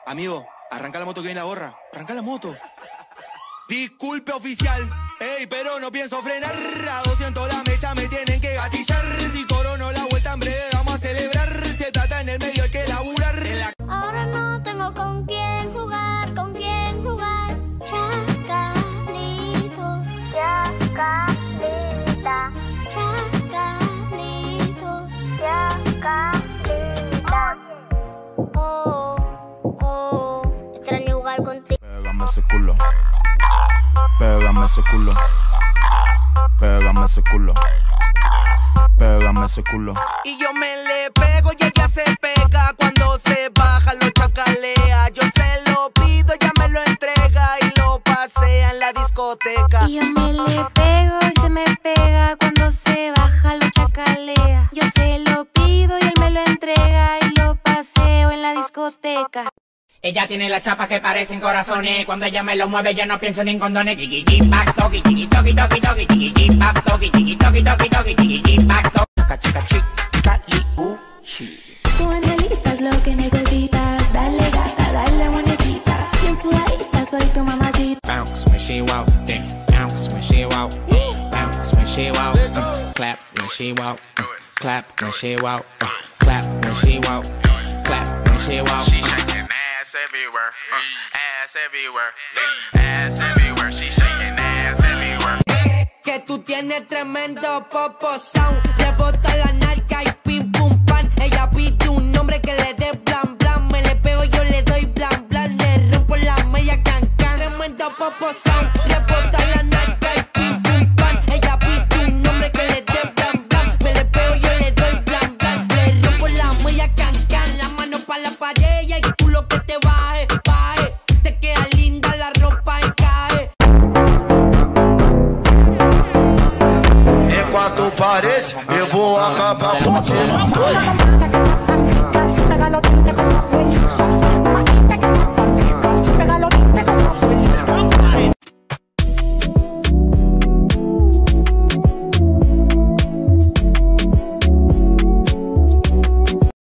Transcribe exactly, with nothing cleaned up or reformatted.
Amigo, arranca la moto que viene la gorra. Arranca la moto. Disculpe, oficial. Ey, pero no pienso frenar. A doscientos la mecha me tienen que gatillar. Si corono la vuelta en breve vamos a celebrar. Se trata en el medio, hay que laburar. En la... Ahora no tengo con quién jugar, con quién jugar. Chacalito, chacalita, chacalito, chacalita. Oh, oh, extraño jugar contigo. Pégame ese culo. Pégame ese culo. Pégame ese culo. Pégame ese culo. Y yo me le pego y ella se pega. Cuando se baja lo chacalea. Yo se lo pido, ella me lo entrega y lo pasea en la discoteca. Y yo me le pego y se me pega. Cuando se baja lo chacalea. Yo se lo pido y él me lo entrega y lo paseo en la discoteca. Ella tiene las chapas que parecen corazones. Cuando ella me lo mueve yo no pienso ni en condones. Chiqui chiqui back toki chiqui toki toki toki chiqui chiqui back toki chiqui toki toki toki chiqui chiqui back toki. Chica chica liuchi. Tu angelita es lo que necesitas. Dale gata, dale muñequita. Bien sudadita, soy tu mamacita. Bounce when she walk, then bounce when she walk, bounce when she walk, uh, clap when she walk, uh, clap when she walk, uh, clap when she walk, clap when she walk. She shaking ass everywhere, uh, ass everywhere, ass everywhere. She shaking ass everywhere. Que tú tienes tremendo popo sound. Le bota la narca y pim pum pan. Ella pide un nombre que le dé blan blan. Me le pego, yo le doy blan blan. Le rompo la media can can. Tremendo popo sound. Le bota la narca y pim pum pan. Ella pide un nombre que le dé blan blan. Me le pego, yo le doy blan blan. Le rompo la media can can. La mano pa' la pared y el culo que te baje, baje. Te queda linda la ropa y cae. Quatro paredes, eu vou acabar contigo.